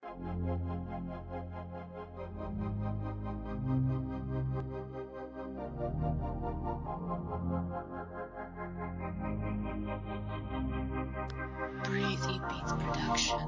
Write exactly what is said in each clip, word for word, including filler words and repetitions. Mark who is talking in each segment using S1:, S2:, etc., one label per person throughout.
S1: Breathy Beats Production.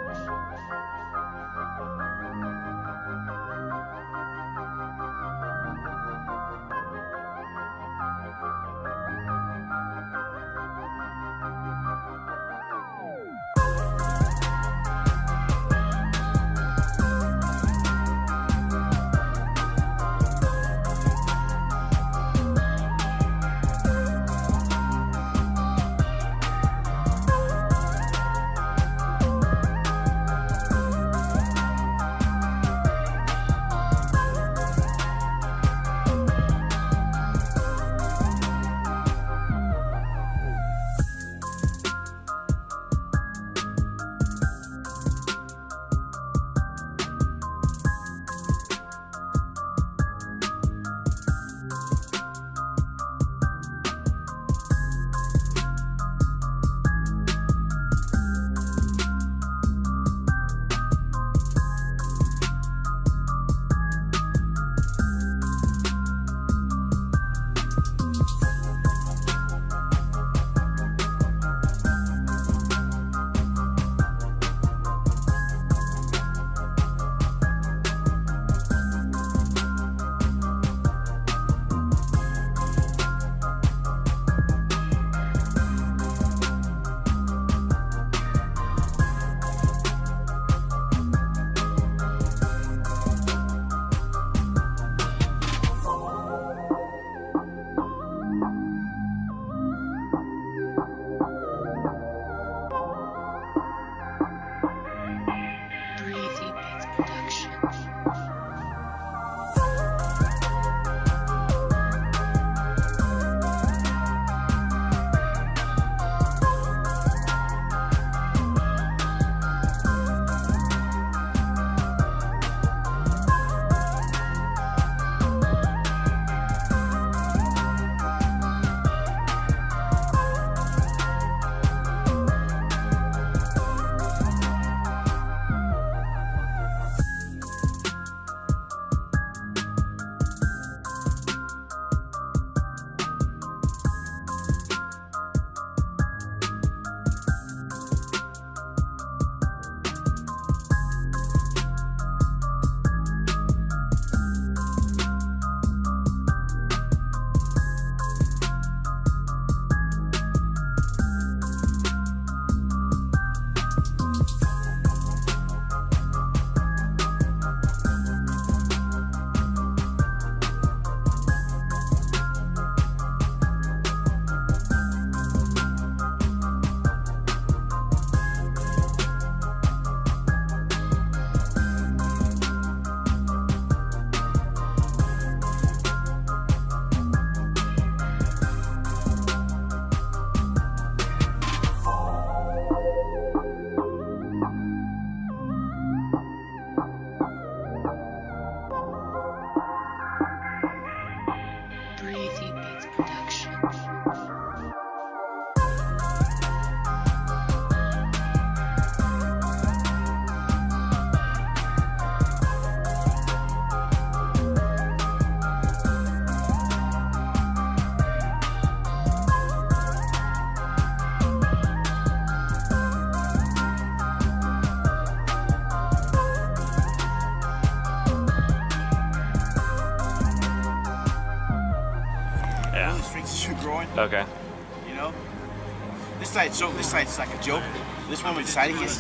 S2: Growing.
S3: Okay.
S2: You know, this side, so this side's like a joke. This one with sciaticus,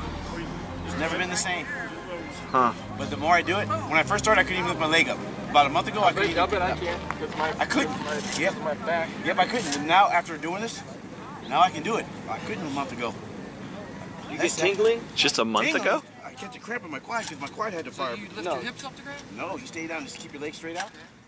S2: it's never been the same.
S3: Huh.
S2: But the more I do it, when I first started, I couldn't even lift my leg up. About a month ago, I couldn't.
S4: Up it, I can't. My,
S2: I couldn't.
S4: My,
S2: yep.
S4: My back.
S2: Yep, I couldn't. And now, after doing this, now I can do it. I couldn't a month ago.
S4: You get tingling?
S3: Just a month
S2: tingling.
S3: ago?
S2: I kept a cramp in my quad because my quad had to fire.
S5: So you lift
S4: no.
S5: your hips off the ground?
S2: No, you stay down, just keep your legs straight out.